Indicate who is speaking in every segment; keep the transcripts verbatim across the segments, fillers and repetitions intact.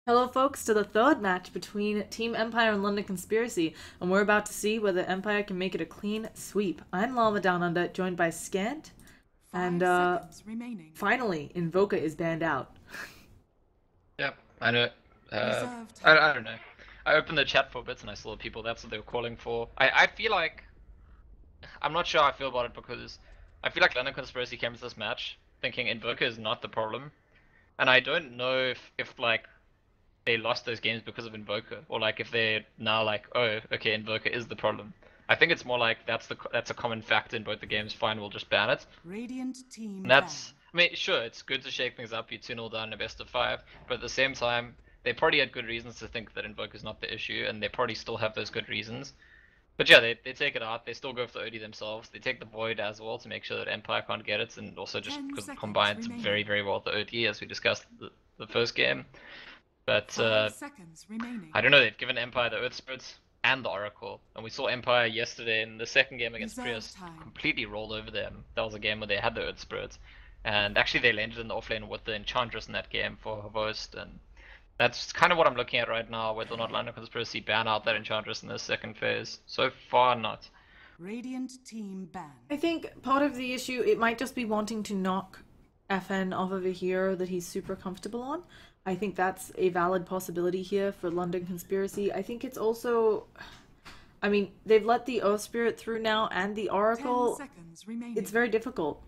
Speaker 1: Hello, folks, to the third match between Team Empire and London Conspiracy, and we're about to see whether Empire can make it a clean sweep. I'm Llama Down Under, joined by Scant, and
Speaker 2: Five
Speaker 1: uh,
Speaker 2: seconds remaining.
Speaker 1: finally, Invoker is banned out.
Speaker 3: Yep, I know. Uh,
Speaker 2: Reserve
Speaker 3: I,
Speaker 2: time.
Speaker 3: I don't know. I opened the chat for bits and I saw people. That's what they were calling for. I, I feel like I'm not sure how I feel about it because I feel like London Conspiracy came to this match thinking Invoker is not the problem, and I don't know if if like they lost those games because of Invoker or like if they're now like, oh, okay, Invoker is the problem. I think it's more like that's the that's a common factor in both the games. Fine, we'll just ban it.
Speaker 2: Radiant
Speaker 3: And
Speaker 2: team
Speaker 3: that's,
Speaker 2: ban.
Speaker 3: I mean, sure, it's good to shake things up. You two nil down in a best of five, but at the same time, they probably had good reasons to think that Invoker's not the issue, and they probably still have those good reasons. But yeah, they, they take it out. They still go for the O D themselves. They take the Void as well to make sure that Empire can't get it, and also just
Speaker 2: Ten
Speaker 3: because it
Speaker 2: seconds
Speaker 3: combines very,
Speaker 2: remaining.
Speaker 3: very well with the O D, as we discussed the, the first game. But
Speaker 2: Five
Speaker 3: uh,
Speaker 2: seconds remaining.
Speaker 3: I don't know, they've given Empire the Earth Spirits and the Oracle, and we saw Empire yesterday in the second game against
Speaker 2: Reserve
Speaker 3: Prius
Speaker 2: time.
Speaker 3: completely rolled over them. That was a game where they had the Earth Spirits, and actually they landed in the offlane with the Enchantress in that game for Host, and that's kind of what I'm looking at right now, whether or not London Conspiracy ban out that Enchantress in the second phase. So far, not.
Speaker 2: Radiant team ban.
Speaker 1: I think part of the issue, it might just be wanting to knock F N off of a hero that he's super comfortable on. I think that's a valid possibility here for London Conspiracy. I think it's also, I mean, they've let the Earth Spirit through now and the
Speaker 2: Ten
Speaker 1: Oracle.
Speaker 2: seconds remaining.
Speaker 1: It's very difficult.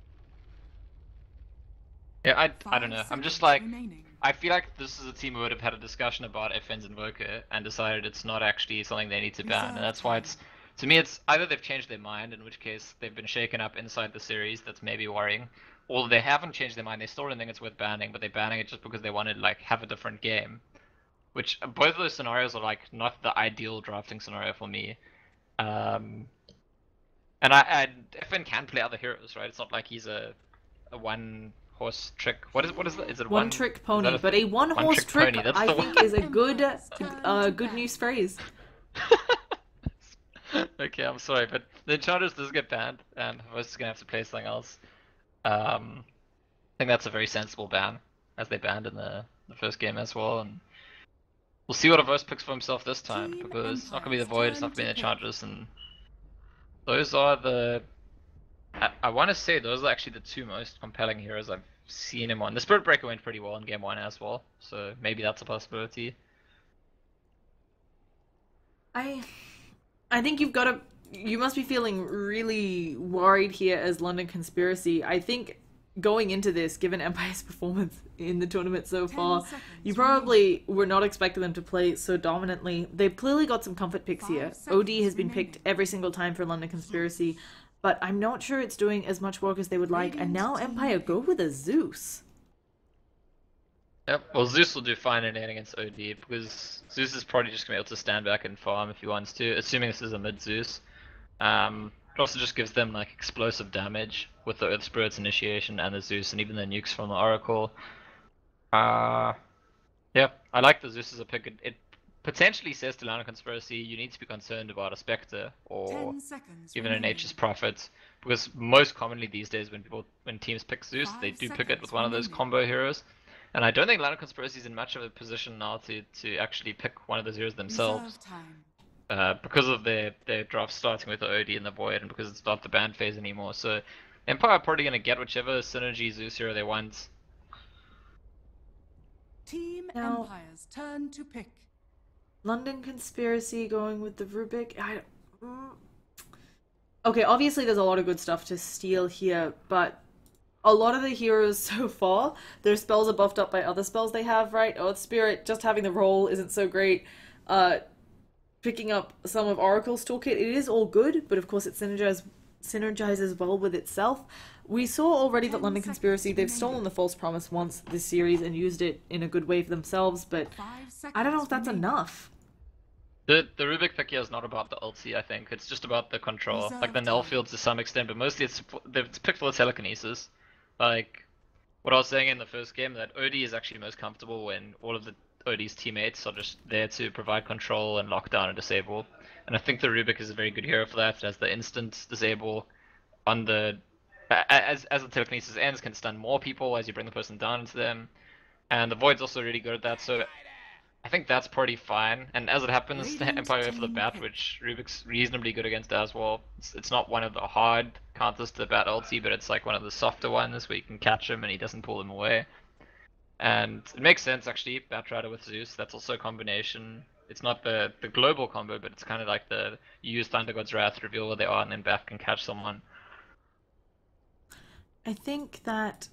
Speaker 3: Yeah, I, I don't
Speaker 2: Five
Speaker 3: know. I'm just
Speaker 2: seconds
Speaker 3: like,
Speaker 2: remaining.
Speaker 3: I feel like this is a team who would have had a discussion about F N's Invoker and decided it's not actually something they need to ban, and
Speaker 2: Reserve
Speaker 3: that's why
Speaker 2: time.
Speaker 3: it's, to me, it's either they've changed their mind, in which case they've been shaken up inside the series, that's maybe worrying, or they haven't changed their mind, they still don't think it's worth banning, but they're banning it just because they wanted like have a different game. Which both of those scenarios are like not the ideal drafting scenario for me. Um, and I, I F N can play other heroes, right? It's not like he's a a one horse trick. What is what is that? Is it
Speaker 1: One
Speaker 3: one?
Speaker 1: trick
Speaker 3: Is that
Speaker 1: pony,
Speaker 3: a
Speaker 1: but
Speaker 3: th
Speaker 1: a one
Speaker 3: one
Speaker 1: horse
Speaker 3: trick
Speaker 1: trick,
Speaker 3: pony? That's
Speaker 1: I
Speaker 3: the
Speaker 1: think, is a
Speaker 3: one.
Speaker 1: good,
Speaker 2: Empire's turn
Speaker 1: uh,
Speaker 2: to
Speaker 1: good
Speaker 2: ban.
Speaker 1: news phrase.
Speaker 3: Okay, I'm sorry, but the Enchantress does get banned, and Host is gonna have to play something else. Um, I think that's a very sensible ban, as they banned in the the first game as well, and we'll see what Avos picks for himself this time,
Speaker 2: Team
Speaker 3: because it's not gonna be the
Speaker 2: Empire's
Speaker 3: Void, it's not
Speaker 2: turn
Speaker 3: gonna be
Speaker 2: to
Speaker 3: the
Speaker 2: pick.
Speaker 3: Enchantress, and those are the. I, I want to say those are actually the two most compelling heroes I've seen him on. The Spirit Breaker went pretty well in game one as well, so maybe that's a possibility.
Speaker 1: I I think you've got to. You must be feeling really worried here as London Conspiracy. I think going into this, given Empire's performance in the tournament so
Speaker 2: Ten
Speaker 1: far,
Speaker 2: seconds
Speaker 1: you
Speaker 2: remaining.
Speaker 1: probably were not expecting them to play so dominantly. They've clearly got some comfort picks
Speaker 2: Five
Speaker 1: here.
Speaker 2: seconds
Speaker 1: O D has been picked
Speaker 2: remaining.
Speaker 1: every single time for London Conspiracy, but I'm not sure it's doing as much work as they would like. And
Speaker 2: Radiant
Speaker 1: now
Speaker 2: team
Speaker 1: Empire go
Speaker 2: pick.
Speaker 1: with a Zeus.
Speaker 3: Yep, well Zeus will do fine in lane against O D, because Zeus is probably just gonna be able to stand back and farm if he wants to, assuming this is a mid Zeus. Um, it also just gives them like explosive damage with the Earth Spirit's initiation and the Zeus and even the nukes from the Oracle. Uh, yeah, I like the Zeus as a pick. It, it potentially says to Lana Conspiracy, you need to be concerned about a Spectre or
Speaker 2: Ten seconds
Speaker 3: even a
Speaker 2: remaining.
Speaker 3: Nature's Prophet, because most commonly these days when people when teams pick Zeus, they
Speaker 2: Five
Speaker 3: do pick it with
Speaker 2: seconds
Speaker 3: one of those
Speaker 2: remaining.
Speaker 3: combo heroes. And I don't think Lana Conspiracy is in much of a position now to to actually pick one of those heroes themselves.
Speaker 2: Reserve time.
Speaker 3: Uh, because of their, their draft starting with the O D and the Void, and because it's not the ban phase anymore. So Empire are probably gonna get whichever synergy Zeus hero they want.
Speaker 2: Team
Speaker 1: Now,
Speaker 2: Empire's turn to pick.
Speaker 1: London Conspiracy going with the Rubik. I, mm. Okay, obviously there's a lot of good stuff to steal here, but a lot of the heroes so far, their spells are buffed up by other spells they have, right? Earth Spirit, just having the roll isn't so great. Uh, picking up some of Oracle's toolkit, it is all good, but of course it synergizes synergizes well with itself. We saw already that
Speaker 2: Ten
Speaker 1: London Conspiracy,
Speaker 2: seconds
Speaker 1: they've
Speaker 2: remaining.
Speaker 1: stolen the False Promise once this series and used it in a good way for themselves, but
Speaker 2: Five seconds
Speaker 1: I don't know if that's
Speaker 2: remaining.
Speaker 1: enough.
Speaker 3: The the Rubik pick here is not about the ulti, I think. It's just about the control. Like the
Speaker 2: Reserve
Speaker 3: null
Speaker 2: time.
Speaker 3: fields to some extent, but mostly it's it's picked for the telekinesis. Like what I was saying in the first game, that O D is actually most comfortable when all of the O D's teammates are just there to provide control and lock down and disable. And I think the Rubik is a very good hero for that. It has the instant disable on the as as the telekinesis ends, can stun more people as you bring the person down into them. And the Void's also really good at that. So I think that's pretty fine. And as it happens, the
Speaker 2: Radiant
Speaker 3: Empire for the
Speaker 2: team
Speaker 3: bat,
Speaker 2: pick.
Speaker 3: which Rubik's reasonably good against as well. It's, it's not one of the hard counters to the bat ulti, but it's like one of the softer ones where you can catch him and he doesn't pull him away. And it makes sense actually, Batrider with Zeus, that's also a combination. It's not the, the global combo, but it's kind of like the you use Thunder God's Wrath, reveal where they are, and then Bat can catch someone.
Speaker 1: I think that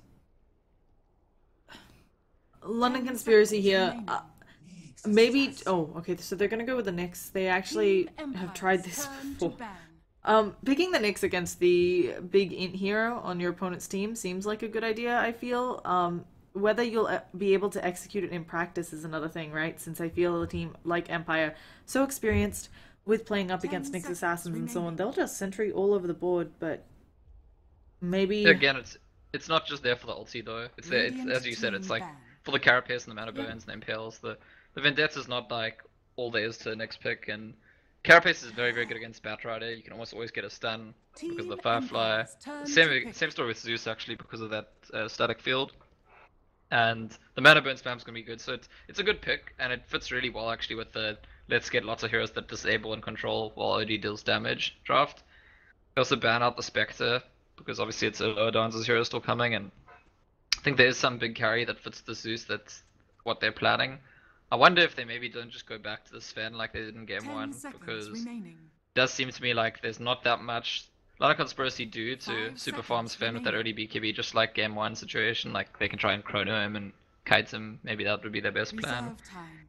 Speaker 1: London Conspiracy here, uh, maybe. Oh, okay. So they're gonna go with the Nyx. They actually have tried this before. Um, picking the Nyx against the big int hero on your opponent's team seems like a good idea. I feel. Um, whether you'll uh, be able to execute it in practice is another thing, right? Since I feel a team like Empire so experienced with playing up against Nyx assassins and so on, they'll just sentry all over the board. But maybe
Speaker 3: Again, it's it's not just there for the ulti though. It's there. It's, as you said, it's like for the Carapace and the Mana Burns and the Impales. The the Vendetta's not like all there is to the next pick, and Carapace is very very good against Batrider. You can almost always get a stun because of the Firefly. Same same story with Zeus actually because of that uh, static field. And the Mana Burn spam's gonna be good, so it's it's a good pick, and it fits really well actually with the let's get lots of heroes that disable and control while O D deals damage draft. They also ban out the Spectre, because obviously it's a lower dancer's hero still coming, and I think there is some big carry that fits the Zeus, that's what they're planning. I wonder if they maybe don't just go back to the Sven like they did in game one, because
Speaker 2: remaining.
Speaker 3: it does seem to me like there's not that much a lot of Conspiracy do to
Speaker 2: Five
Speaker 3: super farm
Speaker 2: seconds
Speaker 3: Sven with that
Speaker 2: remaining.
Speaker 3: early B K B, just like game one situation, like they can try and chrono him and kite him, maybe that would be their best plan.
Speaker 2: Reserve time.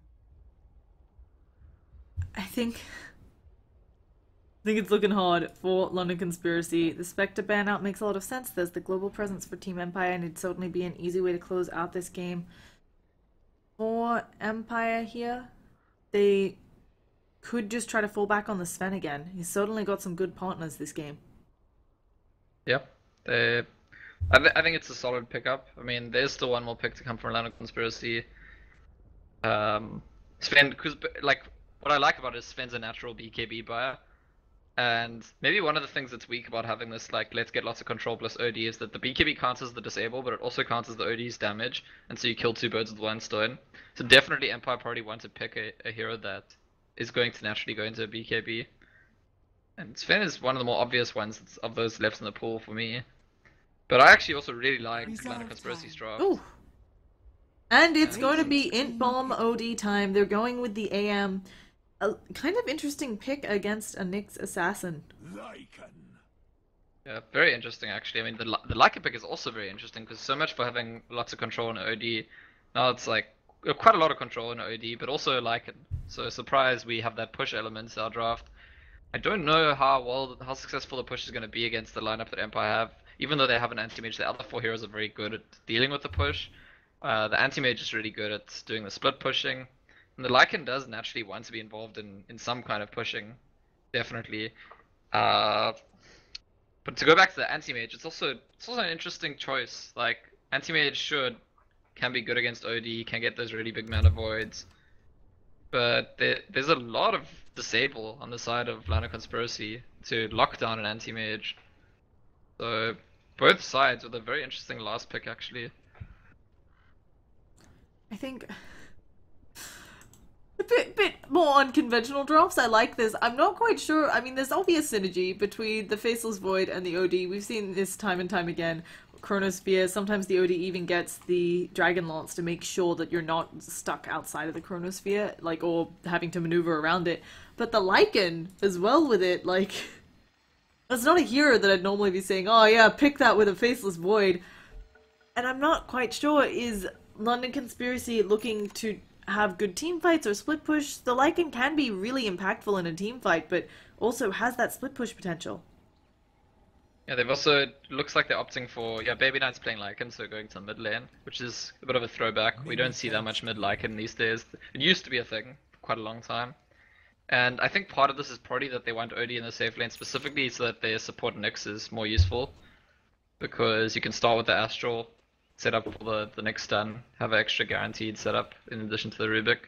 Speaker 1: I think I think it's looking hard for London Conspiracy. The Spectre ban out makes a lot of sense. There's the global presence for Team Empire, and it'd certainly be an easy way to close out this game. For Empire here, they could just try to fall back on the Sven again. He's certainly got some good partners this game.
Speaker 3: Yep. They, I, th I think it's a solid pickup. I mean, there's still one more pick to come from London Conspiracy. Um, Sven, because like what I like about it is Sven's a natural B K B buyer, and maybe one of the things that's weak about having this like let's get lots of control plus O D is that the B K B counts as the disable, but it also counts as the O D's damage, and so you kill two birds with one stone. So definitely Empire probably want to pick a, a hero that is going to naturally go into a B K B. And Sven is one of the more obvious ones of those left in the pool for me. But I actually also really like
Speaker 2: Reserve
Speaker 3: London Conspiracy's
Speaker 2: time.
Speaker 3: draft.
Speaker 1: Ooh. And it's
Speaker 3: Yeah.
Speaker 1: going to be Int Bomb O D time. They're going with the A M. A kind of interesting pick against a Nyx assassin.
Speaker 3: Yeah, very interesting actually. I mean, the the Leica pick is also very interesting because so much for having lots of control in O D. Now it's like uh, quite a lot of control in O D, but also Lycan. So surprise, we have that push element to our draft. I don't know how well, how successful the push is going to be against the lineup that Empire have. Even though they have an anti-mage, the other four heroes are very good at dealing with the push. Uh, the anti-mage is really good at doing the split pushing. And the Lycan does naturally want to be involved in, in some kind of pushing. Definitely. Uh, but to go back to the anti-mage, it's also it's also an interesting choice. Like, anti-mage should can be good against O D, can get those really big mana voids. But there, there's a lot of disable on the side of Lana Conspiracy to lock down an anti-mage. So both sides with a very interesting last pick actually.
Speaker 1: I think a bit bit more unconventional drafts. I like this. I'm not quite sure. I mean, there's obvious synergy between the Faceless Void and the O D. We've seen this time and time again. Chronosphere, sometimes the O D even gets the Dragon Lance to make sure that you're not stuck outside of the Chronosphere, like, or having to maneuver around it. But the Lycan as well with it, like, that's not a hero that I'd normally be saying, oh yeah, pick that with a Faceless Void. And I'm not quite sure, is London Conspiracy looking to have good team fights or split push? The Lycan can be really impactful in a team fight, but also has that split push potential.
Speaker 3: Yeah, they've also, it looks like they're opting for, yeah, Baby Knight's playing Lycan, so going to the mid lane, which is a bit of a throwback. We don't see that much mid Lycan these days. It used to be a thing for quite a long time. And I think part of this is probably that they want O D in the safe lane specifically so that their support Nyx is more useful. Because you can start with the Astral, set up for the, the Nyx stun, have an extra guaranteed setup in addition to the Rubik.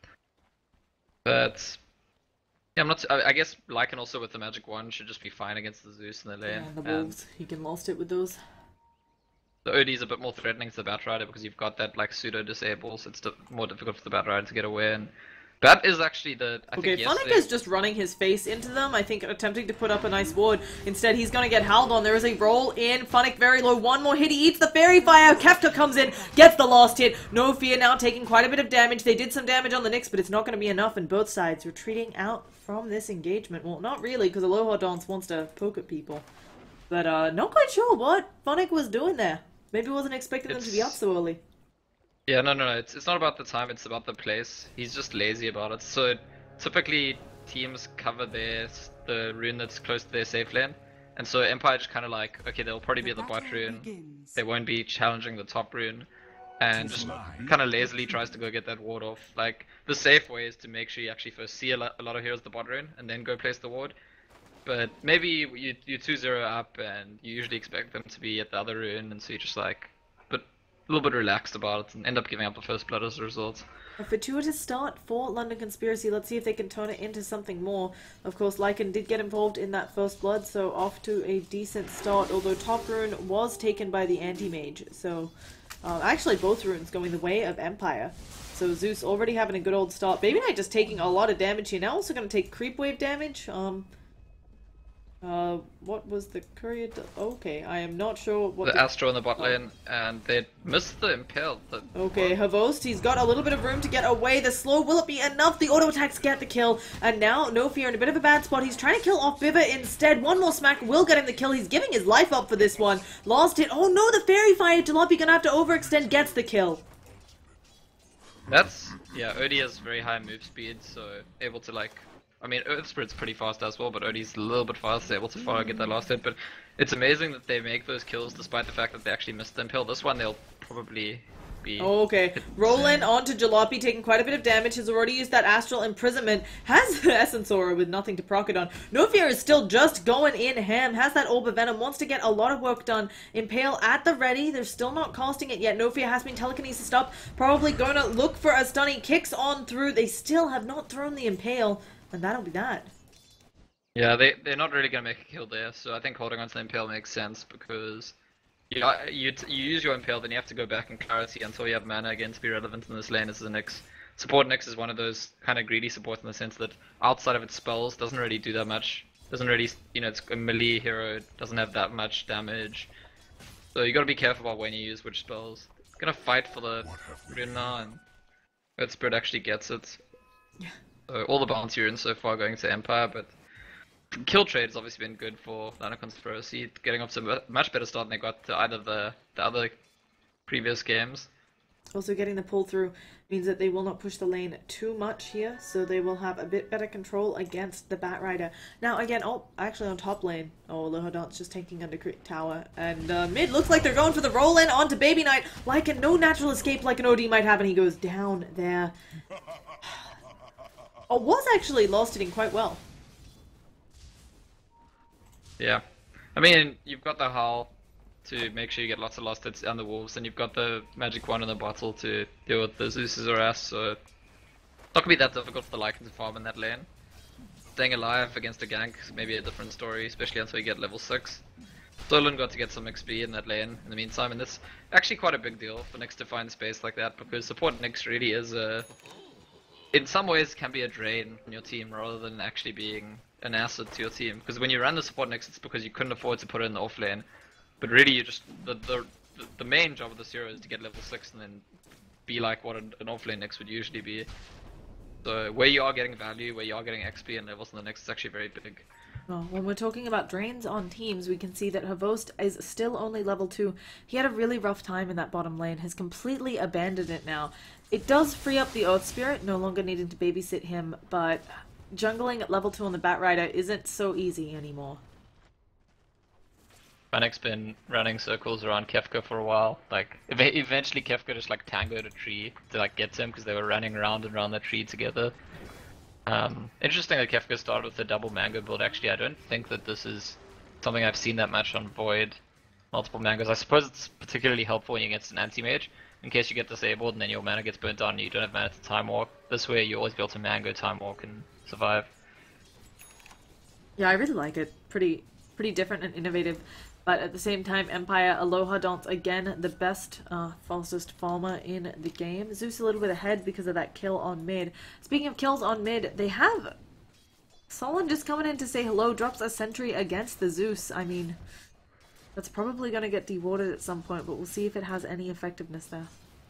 Speaker 3: But yeah, I'm not. I, I guess Lycan also with the Magic Wand should just be fine against the Zeus in the lane.
Speaker 1: Yeah, the
Speaker 3: and
Speaker 1: Wolves, he can lost it with those.
Speaker 3: the O D is a bit more threatening to the Batrider because you've got that like pseudo disable, so it's di- more difficult for the Batrider to get away. And Bat is actually the I
Speaker 1: Okay,
Speaker 3: think
Speaker 1: Funnick
Speaker 3: yesterday.
Speaker 1: is just running his face into them, I think attempting to put up a nice ward. Instead, he's gonna get howled on. There is a roll in. Funnick very low. One more hit. He eats the Fairy Fire. Kefka comes in, gets the last hit. No Fear now taking quite a bit of damage. They did some damage on the Nyx, but it's not gonna be enough, and both sides retreating out from this engagement. Well, not really, because Aloha Dance wants to poke at people. But, uh, not quite sure what Funnick was doing there. Maybe wasn't expecting them to be up
Speaker 3: It's-
Speaker 1: so early.
Speaker 3: Yeah, no, no, no. It's it's not about the time. It's about the place. He's just lazy about it. So typically teams cover their the rune that's close to their safe lane, and so Empire just kind of like, okay, they'll probably be at the bot rune.
Speaker 2: begins.
Speaker 3: They won't be challenging the top rune, and just kind of lazily tries to go get that ward off. Like the safe way is to make sure you actually first see a lot, a lot of heroes at the bot rune, and then go place the ward. But maybe you you two zero up, and you usually expect them to be at the other rune, and so you just like, but a little bit relaxed about it, and end up giving up the first blood as a result.
Speaker 1: A fortuitous start for London Conspiracy. Let's see if they can turn it into something more. Of course, Lycan did get involved in that first blood, so off to a decent start, although top rune was taken by the anti-mage. So, uh, actually both runes going the way of Empire. So Zeus already having a good old start. Baby Knight just taking a lot of damage here. Now also going to take creep wave damage. Um... Uh, what was the courier? Do- okay, I am not sure what
Speaker 3: The
Speaker 1: the...
Speaker 3: Astro in the bot lane, and they missed the Impale. The...
Speaker 1: Okay, Havost, he's got a little bit of room to get away. The slow, will it be enough? The auto attacks get the kill, and now No Fear in a bit of a bad spot. He's trying to kill off Biva instead. One more smack will get him the kill. He's giving his life up for this one. Lost it. Oh no, the Fairy Fire. Jalopy gonna have to overextend. Gets the kill.
Speaker 3: That's, yeah, Odie has very high move speed, so able to like, I mean, Earth Spirit's pretty fast as well, but Odie's a little bit faster, able to follow, get that last hit, but it's amazing that they make those kills despite the fact that they actually missed the Impale. This one they'll probably be...
Speaker 1: Okay, Roland onto Jalopy, taking quite a bit of damage. Has already used that Astral Imprisonment. Has Essence Aura with nothing to proc it on. No Fear is still just going in ham. Has that Orb of Venom. Wants to get a lot of work done. Impale at the ready. They're still not casting it yet. No Fear has been telekinesis up. Probably going to look for a stunning. Kicks on through. They still have not thrown the Impale. And that'll be that.
Speaker 3: Yeah, they, they're not really going to make a kill there, so I think holding on to the Impale makes sense, because you, you, t you use your Impale, then you have to go back in Clarity until you have mana again to be relevant in this lane as the Nyx. Support Nyx is one of those kind of greedy supports in the sense that outside of its spells, doesn't really do that much. Doesn't really, you know, it's a melee hero, doesn't have that much damage. So you gotta be careful about when you use which spells. Gonna fight for the rune now, and Earth Spirit actually gets it.
Speaker 1: Yeah.
Speaker 3: So all the bounty runes so far going to Empire, but kill trade has obviously been good for Lana Conspiracy, getting off to a much better start than they got to either the, the other previous games.
Speaker 1: Also getting the pull through means that they will not push the lane too much here, so they will have a bit better control against the Batrider. Now again, oh, actually on top lane, oh, Aloha just tanking under Creek Tower, and uh, mid looks like they're going for the roll in onto Baby Knight, like a no natural escape like an O D might have, and he goes down there. Oh, was actually lost hitting quite well.
Speaker 3: Yeah. I mean, you've got the Howl to make sure you get lots of lost hits on the Wolves, and you've got the Magic Wand in the bottle to deal with the Zeus's or S, so it's not gonna be that difficult for the Lycan to farm in that lane. Staying alive against a gank is maybe a different story, especially until you get level six. Solon got to get some X P in that lane in the meantime, and that's actually quite a big deal for Nyx to find space like that, because support Nyx really is a... in some ways can be a drain on your team rather than actually being an asset to your team. Because when you run the support Nyx, it's because you couldn't afford to put it in the off lane. But really, you just the the the main job of this hero is to get level six and then be like what an, an off lane Nyx would usually be. So where you are getting value, where you are getting X P and levels in the Nyx, is actually very big.
Speaker 1: Well, when we're talking about drains on teams, we can see that Havost is still only level two. He had a really rough time in that bottom lane, has completely abandoned it now. It does free up the Earth Spirit, no longer needing to babysit him, but jungling at level two on the Batrider isn't so easy anymore.
Speaker 3: Funnick's been running circles around Kefka for a while. Like, ev eventually Kefka just like tangoed a tree to like get to him because they were running around and around that tree together. Um, interesting that Kefka started with the double mango build. Actually, I don't think that this is something I've seen that much on Void. Multiple mangoes. I suppose it's particularly helpful when you get an anti-mage, in case you get disabled and then your mana gets burnt on and you don't have mana to time walk. This way you always be able to mango, time walk, and survive.
Speaker 1: Yeah, I really like it. Pretty, pretty different and innovative. But at the same time, Empire, Aloha Dance, again, the best, uh, fastest farmer in the game. Zeus a little bit ahead because of that kill on mid. Speaking of kills on mid, they have Solon just coming in to say hello, drops a sentry against the Zeus. I mean, that's probably going to get dewarded at some point, but we'll see if it has any effectiveness there.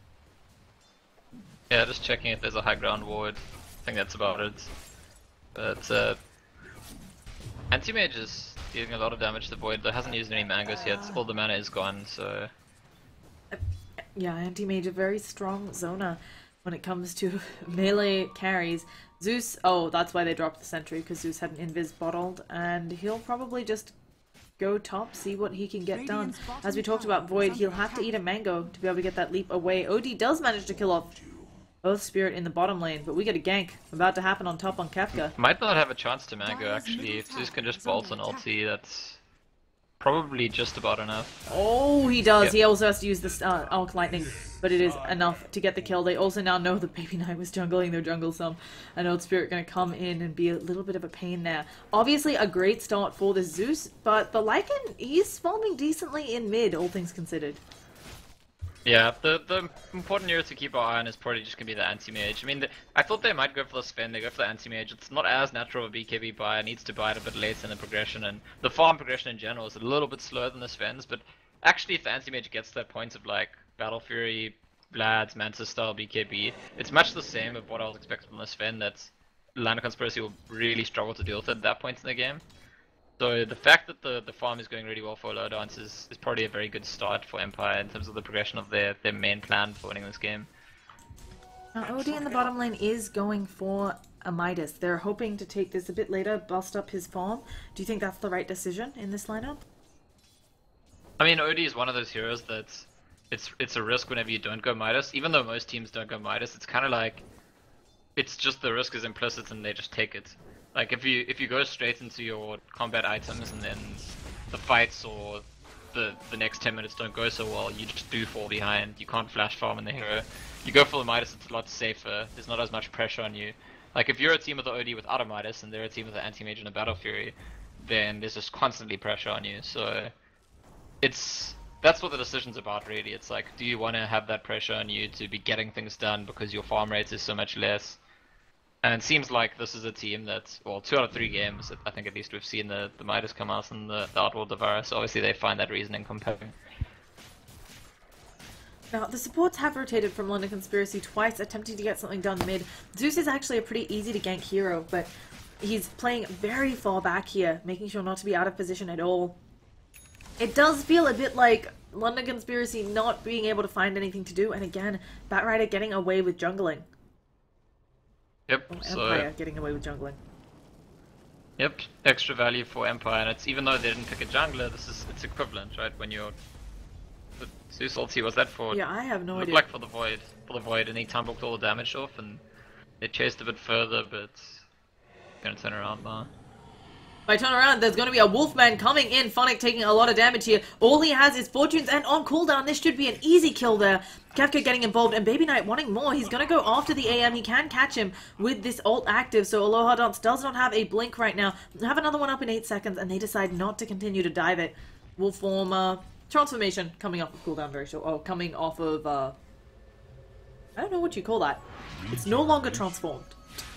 Speaker 3: Yeah, just checking if there's a high ground ward. I think that's about it. But, uh... Anti-Mage is dealing a lot of damage to Void, though hasn't used any mangoes yet. All the mana is gone, so...
Speaker 1: Yeah, Anti-Mage, a very strong Zona when it comes to melee carries. Zeus, oh, that's why they dropped the sentry, because Zeus had an invis bottled, and he'll probably just go top, see what he can get done. As we talked about Void, he'll have to eat a mango to be able to get that leap away. O D does manage to kill off Oath Spirit in the bottom lane, but we get a gank about to happen on top on Kefka.
Speaker 3: Might not have a chance to mango actually. If Zeus can just bolt an ulti, that's probably just about enough.
Speaker 1: Oh, he does.
Speaker 3: Yep.
Speaker 1: He also has to use this uh, Arc Lightning, but it is enough to get the kill. They also now know that Baby Knight was jungling their jungle some, and Oath Spirit going to come in and be a little bit of a pain there. Obviously, a great start for the Zeus, but the Lycan, he's farming decently in mid, all things considered.
Speaker 3: Yeah, the the important hero to keep our eye on is probably just gonna be the anti-mage. I mean, the, I thought they might go for the Sven, they go for the anti-mage. It's not as natural of a B K B buy, it needs to buy it a bit later in the progression, and the farm progression in general is a little bit slower than the Svens, but actually if the anti-mage gets to that point of like Battle Fury, Vlad's, Mantis style B K B, it's much the same of what I was expecting from the Sven, that Line of Conspiracy will really struggle to deal with it at that point in the game. So the fact that the, the farm is going really well for Aloha Dance is, is probably a very good start for Empire in terms of the progression of their, their main plan for winning this game.
Speaker 1: Now, O D in the bottom lane is going for a Midas. They're hoping to take this a bit later, bust up his farm. Do you think that's the right decision in this lineup?
Speaker 3: I mean, O D is one of those heroes that's it's it's a risk whenever you don't go Midas. Even though most teams don't go Midas, it's kind of like it's just the risk is implicit and they just take it. Like if you if you go straight into your combat items and then the fights or the the next ten minutes don't go so well, you just do fall behind. You can't flash farm in the hero. You go for the Midas, it's a lot safer. There's not as much pressure on you. Like if you're a team with the O D without a Midas and they're a team with the anti-mage and a Battle Fury, then there's just constantly pressure on you. So it's that's what the decision's about really. It's like, do you want to have that pressure on you to be getting things done because your farm rate is so much less? And it seems like this is a team that, well, two out of three games, I think at least we've seen the, the Midas come out and the, the Outworld Devourer, so obviously they find that reasoning compelling.
Speaker 1: Now, the supports have rotated from London Conspiracy twice, attempting to get something done mid. Zeus is actually a pretty easy to gank hero, but he's playing very far back here, making sure not to be out of position at all. It does feel a bit like London Conspiracy not being able to find anything to do, and again, Batrider getting away with jungling.
Speaker 3: Yep,
Speaker 1: Oh,
Speaker 3: so...
Speaker 1: Empire getting away with jungling.
Speaker 3: Yep, extra value for Empire, and it's even though they didn't pick a jungler, this is it's equivalent, right? When you're the Zeus ulti, was that for?
Speaker 1: Yeah, I have no
Speaker 3: looked
Speaker 1: idea.
Speaker 3: like for the void, for the void, and he time blocked all the damage off, and they chased a bit further, but gonna turn around now.
Speaker 1: By turn around, there's going to be a Wolfman coming in. Funnick taking a lot of damage here. All he has is Fortunes, and on cooldown, this should be an easy kill there. Kefka getting involved, and Baby Knight wanting more. He's going to go after the A M. He can catch him with this ult active, so Aloha Dance does not have a blink right now. Have another one up in eight seconds, and they decide not to continue to dive it. Wolf form, uh, transformation coming off of cooldown very short. Oh, coming off of, uh, I don't know what you call that. It's no longer transformed.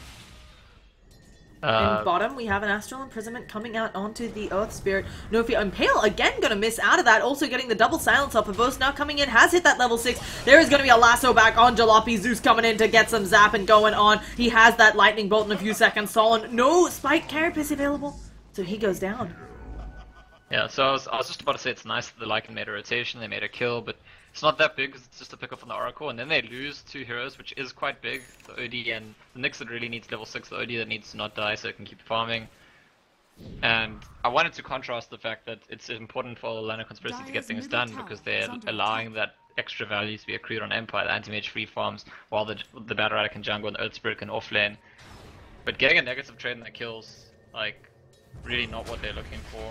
Speaker 3: Uh,
Speaker 1: In bottom, we have an Astral Imprisonment coming out onto the Earth Spirit. No Fear Impale, again gonna miss out of that. Also getting the double silence up. Verbose now coming in, has hit that level six. There is gonna be a lasso back on Jalopy. Zeus coming in to get some zapping going on. He has that Lightning Bolt in a few seconds. Solon, no Spike Carapace available. So he goes down.
Speaker 3: Yeah, so I was, I was just about to say it's nice that the Lycan made a rotation, they made a kill, but it's not that big because it's just a pick up on the Oracle, and then they lose two heroes, which is quite big. The O D and the Nyx that really needs level six, the O D that needs to not die so it can keep farming. And I wanted to contrast the fact that it's important for Line of Conspiracy to get things done because they're allowing that extra value to be accrued on Empire, the anti-mage free farms, while the, the Batrider can jungle and Earth Spirit can offlane. But getting a negative trade in that kills, like, really not what they're looking for.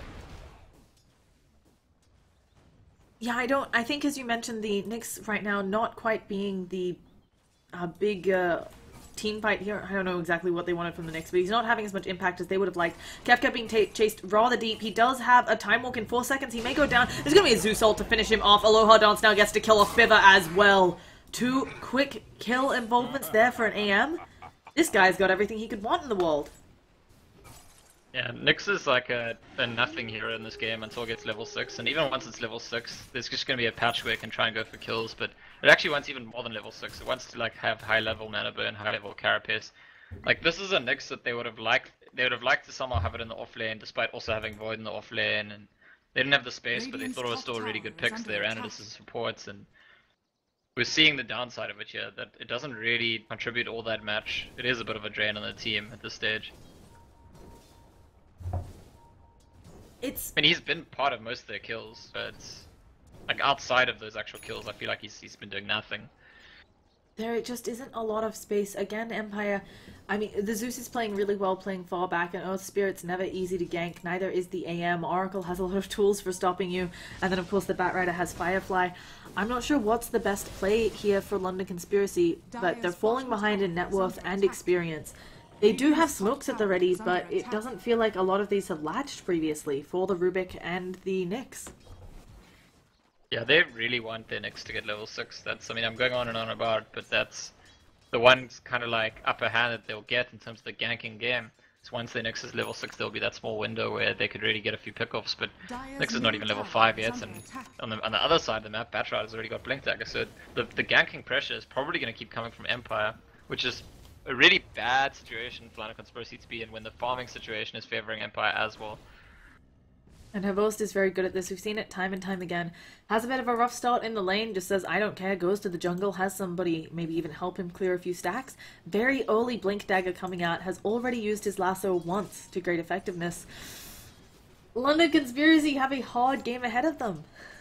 Speaker 1: Yeah, I don't, I think as you mentioned, the Nyx right now not quite being the uh, big uh, team fight here. I don't know exactly what they wanted from the Nyx, but he's not having as much impact as they would have liked. Kefka being chased rather deep. He does have a time walk in four seconds. He may go down. There's going to be a Zeus ult to finish him off. Aloha Dance now gets to kill off Fiver as well. Two quick kill involvements there for an A M. This guy's got everything he could want in the world.
Speaker 3: Yeah, Nyx is like a, a nothing hero in this game until it gets level six, and even once it's level six, there's just going to be a patch where it can try and go for kills, but it actually wants even more than level six. It wants to like have high level mana burn, high level carapace. Like this is a Nyx that they would have liked, they would have liked to somehow have it in the off lane, despite also having Void in the off lane, and they didn't have the space, but they thought it was still a really good picks there, and as supports, and we're seeing the downside of it here, that it doesn't really contribute all that much. It is a bit of a drain on the team at this stage.
Speaker 1: It's...
Speaker 3: I mean, he's been part of most of their kills, but like outside of those actual kills, I feel like he's he's been doing nothing.
Speaker 1: There just isn't a lot of space. Again, Empire, I mean, the Zeus is playing really well, playing far back, and Earth Spirit's never easy to gank, neither is the A M. Oracle has a lot of tools for stopping you, and then of course the Batrider has Firefly. I'm not sure what's the best play here for London Conspiracy, but they're falling behind in net worth and experience. They do have smokes at the ready, but it doesn't feel like a lot of these have latched previously for the Rubik and the Nyx.
Speaker 3: Yeah, they really want their Nyx to get level six. That's, I mean, I'm going on and on about it, but that's the one kind of like upper hand that they'll get in terms of the ganking game. So once their Nyx is level six, there'll be that small window where they could really get a few pickoffs, but Nyx is not even level five yet, and on the, on the other side of the map, Batrider's already got Blink Dagger, so the, the ganking pressure is probably going to keep coming from Empire, which is a really bad situation for London Conspiracy to be in when the farming situation is favoring Empire as well.
Speaker 1: And Havost is very good at this. We've seen it time and time again. Has a bit of a rough start in the lane, just says, I don't care, goes to the jungle, has somebody maybe even help him clear a few stacks. Very early Blink Dagger coming out, has already used his lasso once to great effectiveness. London Conspiracy have a hard game ahead of them.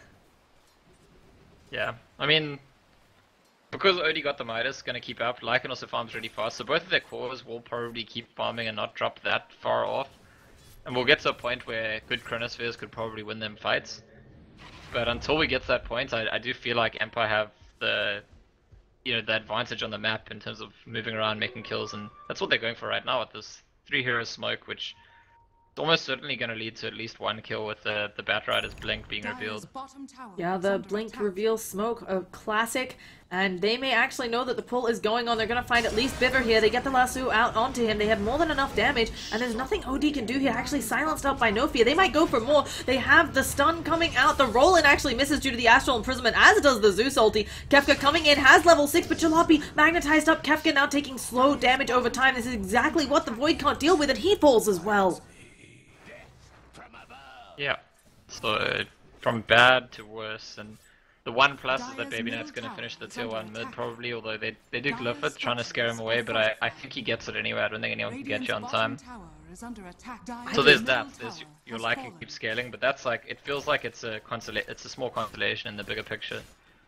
Speaker 3: Yeah, I mean, because Odie got the Midas, gonna keep up. Lycan also farms really fast, so both of their cores will probably keep farming and not drop that far off. And we'll get to a point where good Chronospheres could probably win them fights. But until we get to that point, I, I do feel like Empire have the, you know, the advantage on the map in terms of moving around, making kills, and that's what they're going for right now with this three hero smoke, which is almost certainly going to lead to at least one kill with the, the Batrider's Blink being revealed.
Speaker 1: Yeah, the Blink reveal smoke, a classic, and they may actually know that the pull is going on. They're going to find at least Biver here. They get the lasso out onto him. They have more than enough damage, and there's nothing O D can do here. Actually silenced up by Nofia. They might go for more. They have the stun coming out. The roll-in actually misses due to the Astral Imprisonment, as does the Zeus ulti. Kefka coming in, has level six, but Jalopy magnetized up. Kefka now taking slow damage over time. This is exactly what the Void can't deal with, and he falls as well.
Speaker 3: Yeah, so uh, from bad to worse, and the one plus is that Baby Knight's going to finish the tier one mid probably, although they, they do glyph it, trying to scare him away, but I, I think he gets it anyway. I don't think anyone can get you on time. So there's that, there's your Lycan keeps scaling, but that's like, it feels like it's a consola it's a small consolation in the bigger picture.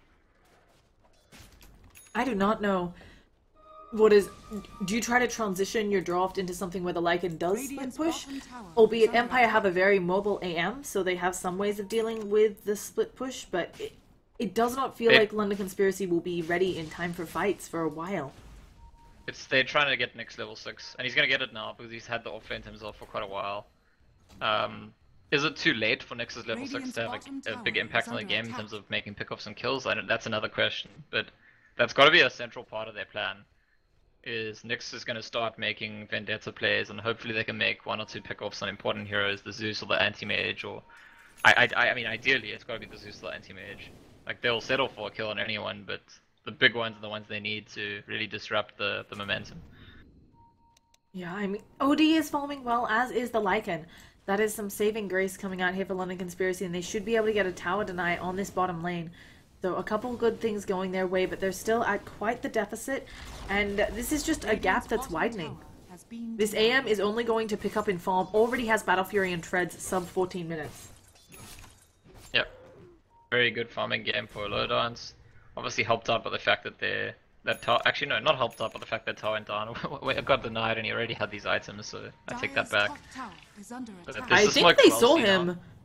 Speaker 1: I do not know. What is... Do you try to transition your draft into something where the Lycan does split push? Albeit Empire have a very mobile A M, so they have some ways of dealing with the split push, but it, it does not feel
Speaker 3: it,
Speaker 1: like London Conspiracy will be ready in time for fights for a while.
Speaker 3: It's They're trying to get Nyx level six, and he's going to get it now because he's had the offlane to himself for quite a while. Um, is it too late for Nyx's level six to have a, a big impact on the game in terms of making pickoffs and kills? I don't, that's another question, but that's got to be a central part of their plan. Is Nyx is going to start making Vendetta plays, and hopefully they can make one or two pickoffs on important heroes, the Zeus or the Anti-Mage, or... I, I, I mean, ideally, it's got to be the Zeus or the Anti-Mage. Like, they'll settle for a kill on anyone, but the big ones are the ones they need to really disrupt the, the momentum.
Speaker 1: Yeah, I mean, O D is farming well, as is the Lycan. That is some saving grace coming out here for London Conspiracy, and they should be able to get a tower deny on this bottom lane. So a couple good things going their way, but they're still at quite the deficit, and this is just a gap that's widening. This A M is only going to pick up in farm, already has Battle Fury and Treads sub fourteen minutes.
Speaker 3: Yep. Very good farming game for Lowdance. Obviously helped out by the fact that they're... That tower, actually no, not helped out by the fact that tower went down. I got denied and he already had these items, so I take that back.
Speaker 1: I think they saw him